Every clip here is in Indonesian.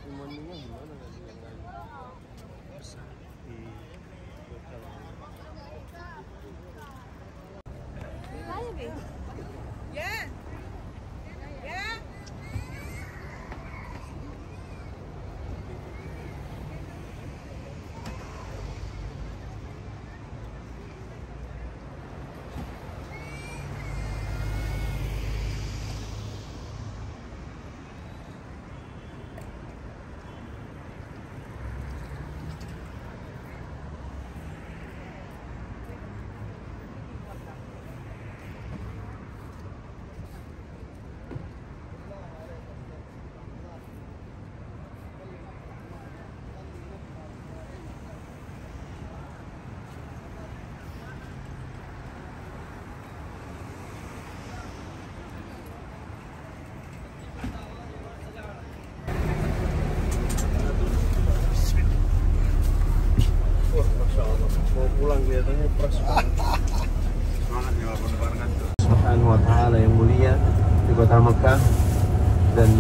Mandinya gimana nanti yang besar di hotel? Ayo, Bi. Ya. Ya. Mau pulang kelihatannya pras banget. Semangat ya walaupun barengan tuh. Subhanahu wa ta'ala yang mulia di kota Mekah. Dan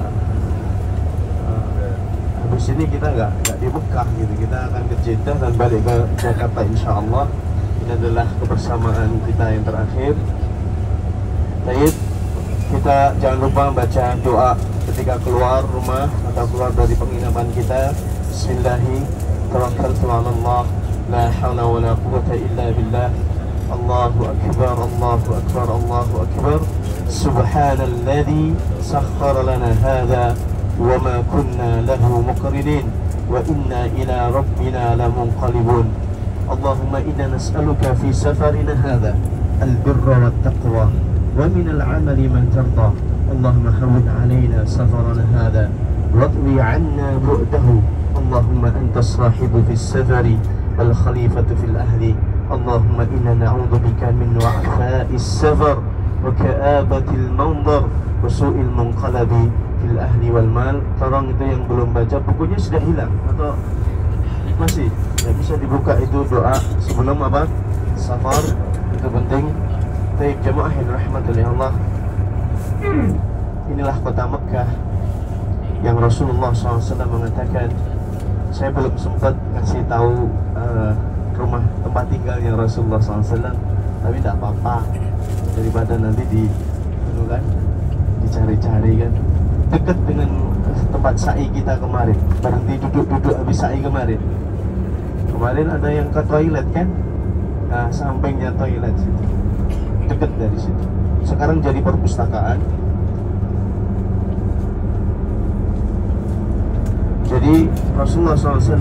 habis ini kita nggak di Mekah gitu, kita akan ke Jeddah dan balik ke Jakarta insya Allah. Ini adalah kebersamaan kita yang terakhir. Baik, kita jangan lupa baca doa ketika keluar rumah atau keluar dari penginapan kita. Bismillahirrahmanirrahim. Tawakkaltu 'ala Allah, la haula wa la quwwata illa billah. Allahu akbar, Allahu akbar, Allahu akbar. Subhanalladzi sakhkhara lana hadza wa ma kunna lahu muqrinin wa inna ila rabbina lamunqalibun. Allahumma inna nas'aluka fi safarina hadza al-birra wat-taqwa wa min al-'amali man tarda. Allahumma hawwin 'alaina safarana hadza واطوي عنا بعده اللهم أنت الصاحب في السفر والخليفة في الأهل اللهم إنا نعوذ بك من وعثاء السفر وكآبة المنظر وسوء المنقلب في الأهل والمال. Tolong itu yang belum baca bukunya sudah hilang atau masih? Ya, bisa dibuka itu doa sebelum apa? Safar, itu penting. Baik jemaah yang rahmatullahi Allah. Inilah kota Mekah yang Rasulullah SAW mengatakan, saya belum sempat kasih tahu rumah tempat tinggalnya Rasulullah SAW, tapi tidak apa-apa daripada nanti dicari-cari kan. Dekat dengan tempat sa'i kita kemarin, berhenti duduk-duduk habis sa'i kemarin ada yang ke toilet kan, nah sampingnya toilet situ, dekat dari situ. Sekarang jadi perpustakaan. Jadi Rasulullah SAW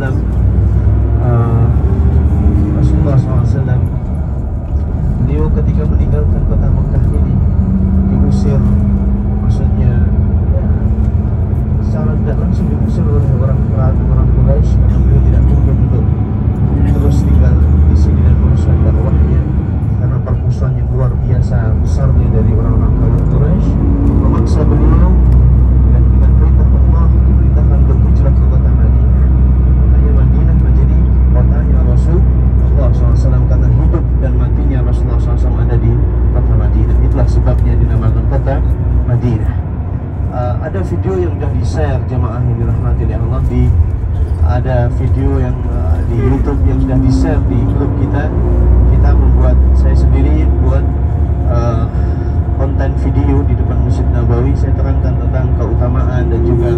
beliau ketika meninggalkan kota Mekah ini diusir, maksudnya ya, secara tidak langsung diusir oleh orang Quraisy karena beliau tidak mungkin untuk terus tinggal di sini dan meneruskan dakwahnya karena permusuhan yang luar biasa besarnya dari orang-orang Quraisy memaksa beliau dan dengan perintah Allah diperintahkan untuk hijrah ke kota Madinah. Makanya Madinah menjadi kotanya Rasulullah SAW karena hidup dan matinya Rasulullah SAW ada di kota Madinah. Itulah sebabnya dinamakan kota Madinah. Ada video yang sudah di-share jemaah yang dirahmati oleh Allah, ada video yang di YouTube yang sudah di-share di grup kita. Kita membuat, saya sendiri buat konten video di depan Masjid Nabawi. Saya terangkan tentang keutamaan dan juga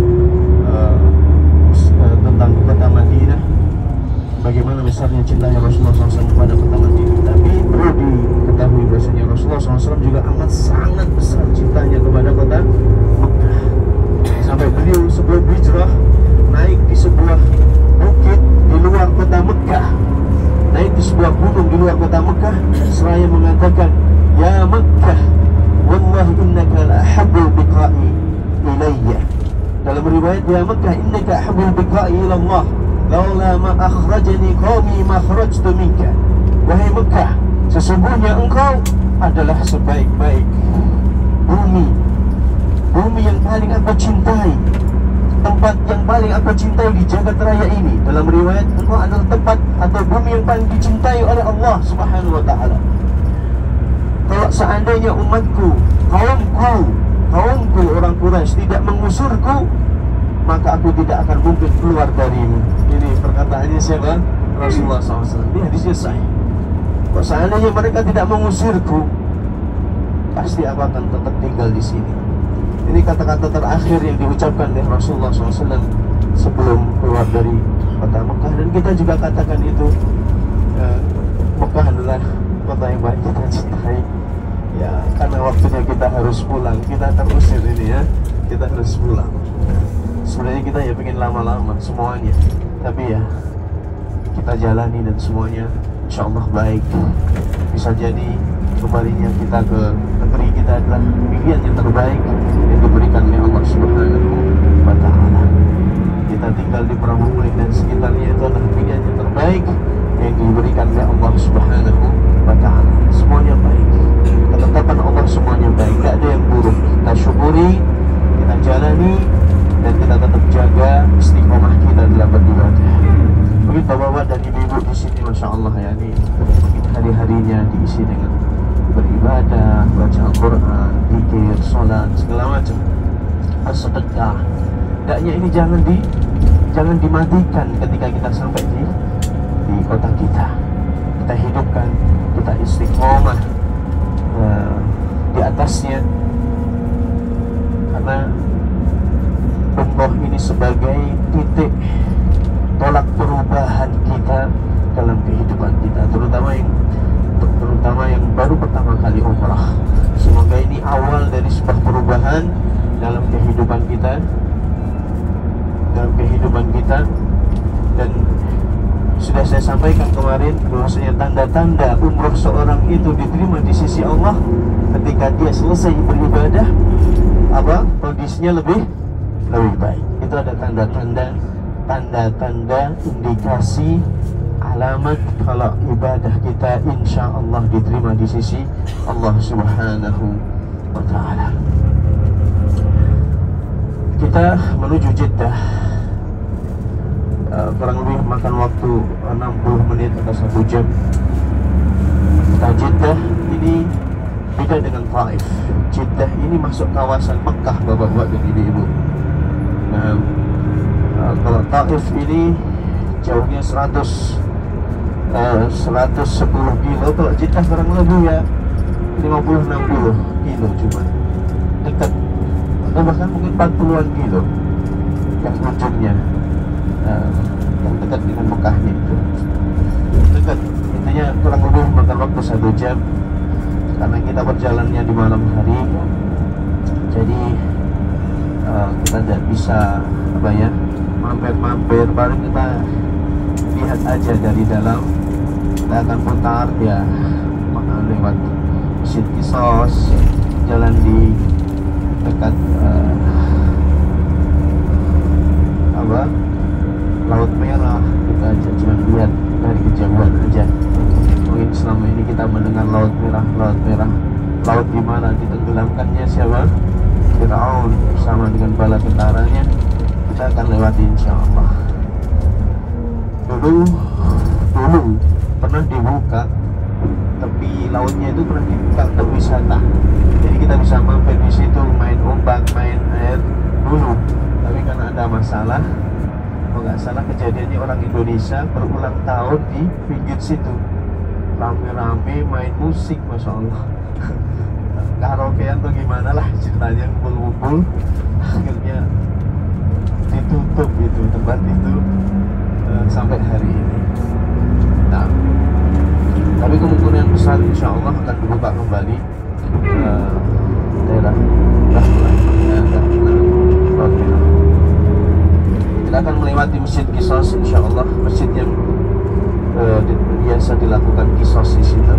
tentang kota Madinah, bagaimana besarnya cintanya Rasulullah SAW kepada kota Madinah. Tapi perlu diketahui bahwasanya Rasulullah SAW juga amat sangat besar cintanya kepada kota Mekah, sampai beliau sebelum hijrah naik di sebuah bukit di luar kota Mekah, naik di sebuah gunung di luar kota Mekah, seraya mengatakan, ya Mekah, wallahi innaka la ahabbul biqa'i ilayya. Dalam riwayat, ya Mekah, innaka ahabbul biqa'i ila Allah laula ma akhrajani qaumi ma kharajtu minka. Wahai Mekah, sesungguhnya engkau adalah sebaik-baik bumi yang paling aku cintai, tempat yang paling aku cintai di jagat raya ini. Dalam riwayat, engkau adalah tempat atau bumi yang paling dicintai oleh Allah Subhanahu wa ta'ala. Kalau seandainya umatku, kaumku orang Quraisy tidak mengusurku, maka aku tidak akan mungkin keluar darimu. Ini perkataannya siapa? Rasulullah SAW. Ini hadisnya sahih. Kalau seandainya mereka tidak mengusirku, pasti aku akan tetap tinggal di sini. Ini kata-kata terakhir yang diucapkan oleh Rasulullah SAW sebelum keluar dari kota Mekah. Dan kita juga katakan itu, Mekah adalah kota yang baik kita cintai. Ya, karena waktunya kita harus pulang. Kita terusir ini ya, kita harus pulang. Sebenarnya kita ya pengen lama-lama semuanya, tapi ya kita jalani dan semuanya insya Allah baik. Bisa jadi kembalinya kita ke negeri kita adalah pilihan yang terbaik yang diberikan oleh Allah Subhanahu wa Ta'ala. Kita tinggal di Pramuka dan sekitarnya itu adalah pilihan yang terbaik yang diberikan oleh Allah Subhanahu wa Ta'ala. Semuanya baik, ketetapan Allah semuanya baik, tidak ada yang buruk. Kita syukuri, kita jalani, dan kita tetap jaga istiqomah kita dalam beribadah. Mungkin bapak-bapak dan ibu-ibu di sini, masya Allah ya, ini hari-harinya diisi dengan beribadah, baca Al-Quran, zikir, sholat, segala macam, bersedekah. Hendaknya ini jangan dimatikan ketika kita sampai di kota kita. Kita hidupkan, kita istiqomah di atasnya, karena umroh ini sebagai titik tolak perubahan kita dalam kehidupan kita, terutama yang baru pertama kali umrah. Semoga ini awal dari sebuah perubahan dalam kehidupan kita, dan sudah saya sampaikan kemarin bahwasanya tanda-tanda umrah seorang itu diterima di sisi Allah ketika dia selesai beribadah, kondisinya lebih baik. Itu ada tanda-tanda indikasi alamat kalau ibadah kita insya Allah diterima di sisi Allah Subhanahu wa Ta'ala. Kita menuju Jeddah, kurang lebih makan waktu 60 menit atau 1 jam. Kita Jeddah ini beda dengan Taif. Jeddah ini masuk kawasan Mekah, bapak-bapak dan ibu-ibu. Nah, kalau Taif ini jauhnya 110 kilo. Kalau Jeddah kurang lebih ya 50-60 kilo, cuma dekat, atau bahkan mungkin 40-an kilo yang ujungnya, yang dekat dengan Mekahnya itu dekat. Intinya kurang lebih makan waktu 1 jam karena kita berjalannya di malam hari. Jadi kita tidak bisa mampir-mampir, paling kita lihat aja dari dalam. Kita akan putar ya, lewat Masjid Qisas, jalan di dekat Laut Merah. Kita aja cuma lihat dari kejauhan aja. Mungkin selama ini kita mendengar Laut Merah, laut di mana ditenggelamkannya siapa? Fir'aun bersama dengan bala tentaranya. Kita akan lewati insya Allah. Dulu pernah dibuka, tepi lautnya itu pernah dibuka untuk wisata. Jadi kita bisa mampir di situ, main ombak, main air dulu. Tapi karena ada masalah, kalau nggak salah kejadiannya orang Indonesia berulang tahun di pinggir situ, rame-rame main musik, masya Allah. Karaokean atau gimana lah ceritanya, ngumpul-ngumpul, akhirnya ditutup itu tempat itu sampai hari ini. Nah, tapi kemungkinan besar insya Allah akan dibuka kembali daerah kita akan melewati Masjid Qisas insya Allah, masjid yang biasa dilakukan Qisas di situ.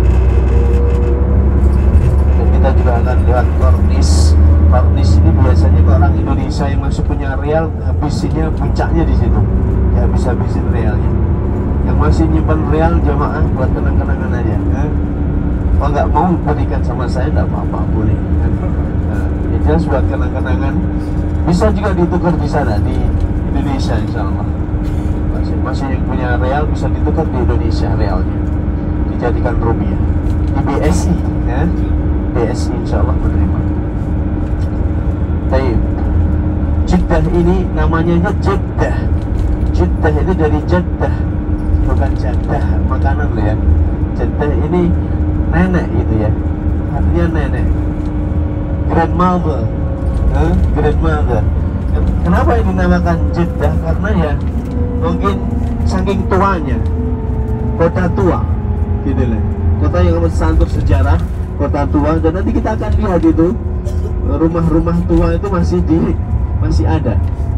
Dan kita juga akan lewat Kornis. Kornis ini biasanya kalau orang Indonesia yang masuk punya real, habisnya puncaknya di situ, ya habis-habisin realnya. Yang masih nyimpan real jamaah buat kenang-kenangan aja. Kalau nggak mau berikan sama saya, tidak apa-apa, boleh. Ya jelas buat kenang-kenangan. Bisa juga ditukar di sana di Indonesia, insya Allah. Masih yang punya real bisa ditukar di Indonesia realnya, dijadikan rupiah di BSI, ya. BSI insya Allah menerima. Baik, Jeddah ini namanya Jeddah. Jeddah itu dari Jeddah, bukan Jeddah makanan loh ya. Jeddah ini nenek itu ya, artinya nenek, grandmother, grandmother. Kenapa ini dinamakan Jeddah? Karena ya mungkin saking tuanya, kota tua gitu lah, kota yang amat santur sejarah, kota tua. Dan nanti kita akan lihat itu rumah-rumah tua itu masih ada,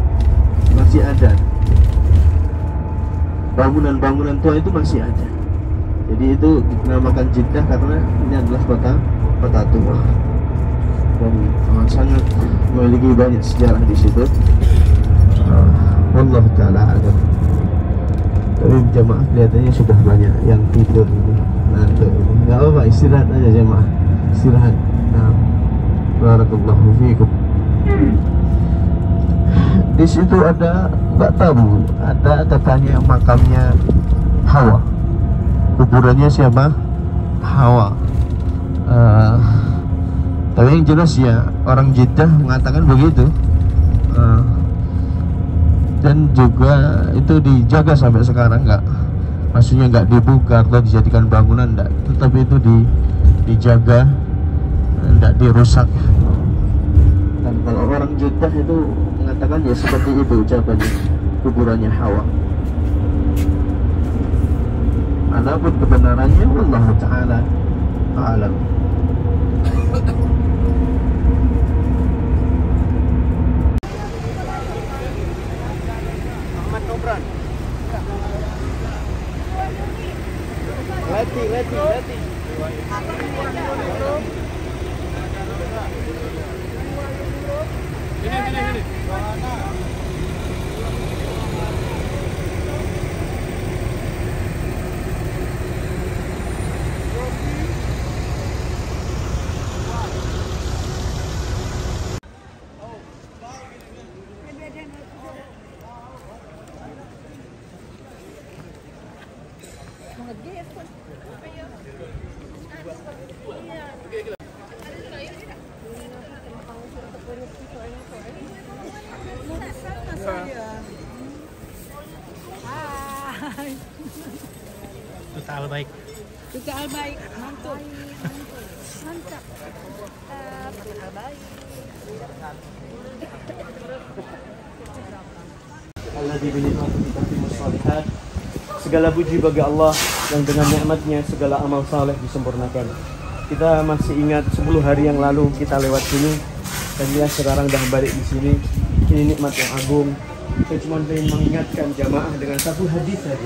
bangunan-bangunan tua itu masih ada. Jadi itu dinamakan Jeddah karena ini adalah kota tua dan sangat memiliki banyak sejarah di situ. Wallahu ta'ala a'lam. Tapi jamaah kelihatannya sudah banyak yang tidur ngantuk. Nggak apa-apa, istirahat aja jamaah, istirahat. Nah, barakallahu fiikum. Di situ ada, nggak tahu, ada katanya makamnya Hawa, kuburannya siapa? Hawa. Tapi yang jelas ya orang Jeddah mengatakan begitu. Dan juga itu dijaga sampai sekarang, maksudnya nggak dibuka atau dijadikan bangunan, enggak, tetapi itu dijaga, enggak dirusak. Dan kalau orang Jeddah itu mengatakan ya seperti itu ucapannya, kuburannya Hawa. Adapun kebenarannya Allah Ta'ala a'lam. Leti. Ini. Duta Albaik, mantap. Alladzi bi ni'matihi tatimmus shalihat. Segala puji bagi Allah yang dengan nikmatnya segala amal saleh disempurnakan. Kita masih ingat 10 hari yang lalu kita lewat sini dan ya sekarang dah balik di sini. Ini nikmat yang agung. Saya cuma ingin mengingatkan jamaah dengan satu hadis saja.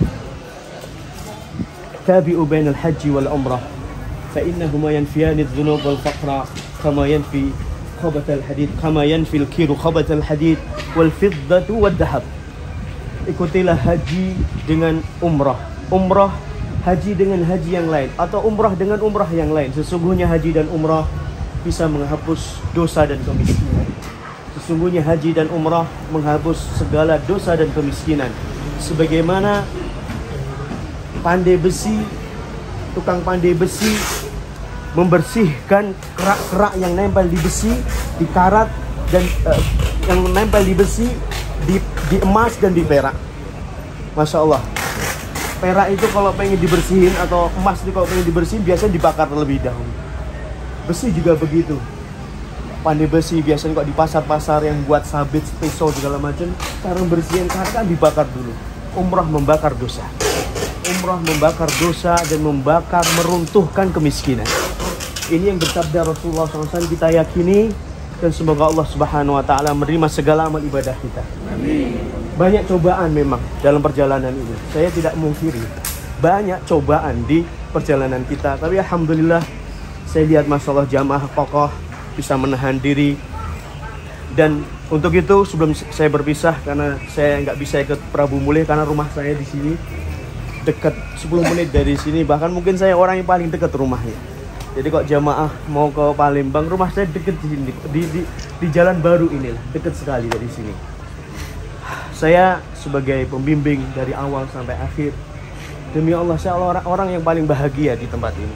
Tabi'u bainal haji wal umrah fa innahuma yanfiyani adh-dhunub wal faqra kama yanfi khabathal hadid kama yanfi al-kiru khabathal hadid wal fiddatu wad dhahab. Ikutilah haji dengan umrah, umrah haji dengan haji yang lain, atau umrah dengan umrah yang lain. Sesungguhnya haji dan umrah bisa menghapus dosa dan kemiskinan. Sesungguhnya haji dan umrah menghapus segala dosa dan kemiskinan. Sebagaimana pandai besi, tukang pandai besi membersihkan kerak-kerak yang nempel di besi, di karat, dan yang nempel di besi, di emas dan di perak. Masya Allah. Perak itu kalau pengen dibersihin, atau emas itu kalau pengen dibersihin biasanya dibakar terlebih dahulu. Besi juga begitu. Pandai besi biasanya kok di pasar-pasar yang buat sabit, pisau segala macam, cara membersihkan karat kan dibakar dulu. Umrah membakar dosa. Umrah membakar dosa dan membakar, meruntuhkan kemiskinan. Ini yang bersabda Rasulullah SAW, kita yakini, dan semoga Allah Subhanahu wa Ta'ala menerima segala amal ibadah kita. Amin. Banyak cobaan memang dalam perjalanan ini, saya tidak mungkiri banyak cobaan di perjalanan kita, tapi alhamdulillah saya lihat masalah jamaah kokoh bisa menahan diri. Dan untuk itu sebelum saya berpisah, karena saya nggak bisa ikut Prabu Mulih karena rumah saya di sini dekat 10 menit dari sini, bahkan mungkin saya orang yang paling dekat rumahnya. Jadi kok jamaah mau ke Palembang, rumah saya dekat di sini, di jalan baru inilah, dekat sekali dari sini. Saya sebagai pembimbing dari awal sampai akhir, demi Allah saya orang yang paling bahagia di tempat ini.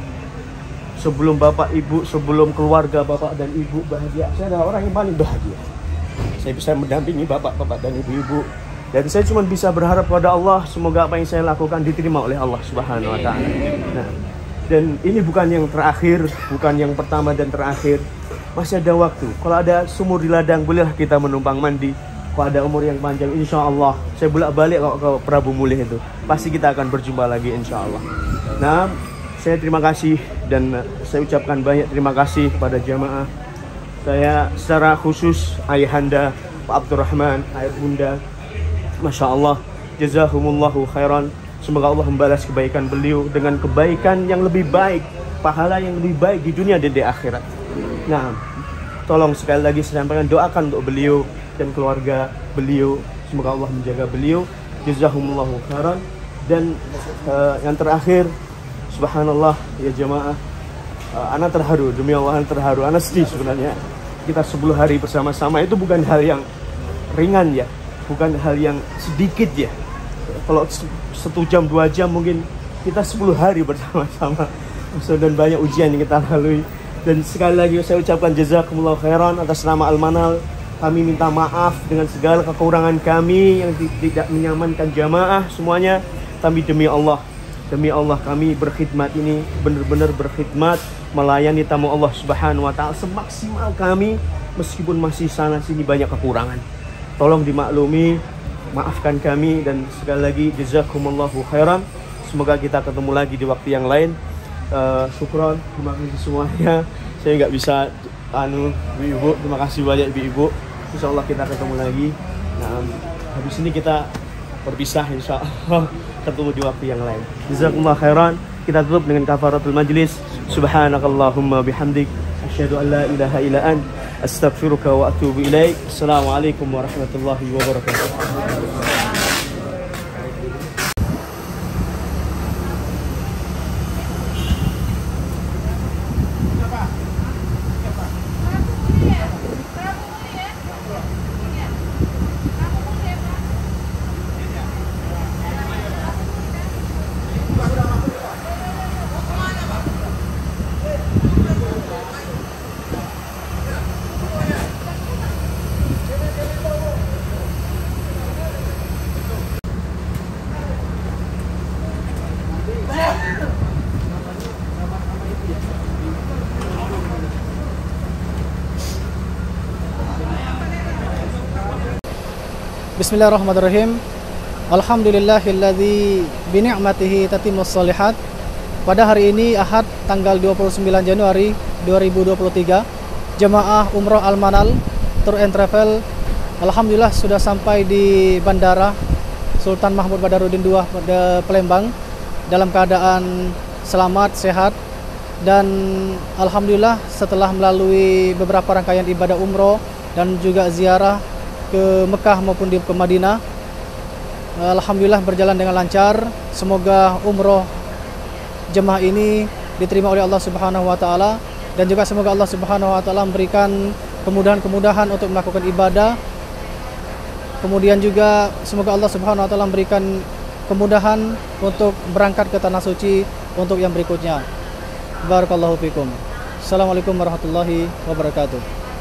Sebelum bapak ibu, sebelum keluarga bapak dan ibu bahagia, saya adalah orang yang paling bahagia. saya bisa mendampingi bapak-bapak dan ibu-ibu. Dan saya cuma bisa berharap pada Allah, semoga apa yang saya lakukan diterima oleh Allah Subhanahu wa Ta'ala. Nah, dan ini bukan yang terakhir, bukan yang pertama dan terakhir. Masih ada waktu. Kalau ada sumur di ladang, bolehlah kita menumpang mandi. Kalau ada umur yang panjang, insya Allah saya bolak-balik kok ke Prabu Mulih itu. Pasti kita akan berjumpa lagi, insya Allah. Nah, saya terima kasih dan saya ucapkan banyak terima kasih kepada jamaah. Saya secara khusus ayahanda Pak Abdurrahman, ayah bunda, Masya Allah, jazahumullahu khairan. Semoga Allah membalas kebaikan beliau dengan kebaikan yang lebih baik, pahala yang lebih baik di dunia dan di akhirat. Nah, tolong sekali lagi saya sampaikan, doakan untuk beliau dan keluarga beliau. Semoga Allah menjaga beliau. Jazahumullahu khairan. Dan yang terakhir, subhanallah ya jamaah, ana terharu, demi Allah ana terharu, ana sedih sebenarnya. Kita 10 hari bersama-sama itu bukan hal yang ringan ya, bukan hal yang sedikit ya. Kalau 1 jam 2 jam mungkin, kita 10 hari bersama-sama dan banyak ujian yang kita lalui. Dan sekali lagi saya ucapkan jazakumullah khairan atas nama Al-Manal. Kami minta maaf dengan segala kekurangan kami yang tidak menyamankan jamaah semuanya. Tapi demi Allah kami berkhidmat ini benar-benar berkhidmat, melayani tamu Allah Subhanahu wa Ta'ala semaksimal kami, meskipun masih sana sini banyak kekurangan. Tolong dimaklumi, maafkan kami, dan sekali lagi jazakumullahu khairan. Semoga kita ketemu lagi di waktu yang lain. Syukron, terima kasih semuanya. Saya nggak bisa ibu-ibu, terima kasih banyak ibu-ibu. Insya Allah kita ketemu lagi. Nah, habis ini kita berpisah, insya Allah ketemu di waktu yang lain. Jazakumullah khairan. Kita tutup dengan kafaratul majlis. Subhanakallahumma bihamdik, asyhadu an la ilaha illa ant, astaghfiruka wa atubu ilaik. Assalamualaikum warahmatullahi wabarakatuh. Bismillahirrahmanirrahim. Alhamdulillahilladzi bini'matihi tatimmus shalihat. Pada hari ini Ahad tanggal 29 Januari 2023, jemaah Umroh Al-Manal Tour and Travel alhamdulillah sudah sampai di Bandara Sultan Mahmud Badarudin II pada Palembang dalam keadaan selamat, sehat, dan alhamdulillah setelah melalui beberapa rangkaian ibadah umroh dan juga ziarah ke Mekah maupun ke Madinah, alhamdulillah berjalan dengan lancar. Semoga umroh jemaah ini diterima oleh Allah Subhanahu wa Ta'ala, dan juga semoga Allah Subhanahu wa Ta'ala memberikan kemudahan-kemudahan untuk melakukan ibadah. Kemudian juga semoga Allah Subhanahu wa Ta'ala memberikan kemudahan untuk berangkat ke tanah suci untuk yang berikutnya. Barakallahu fikum. Assalamualaikum warahmatullahi wabarakatuh.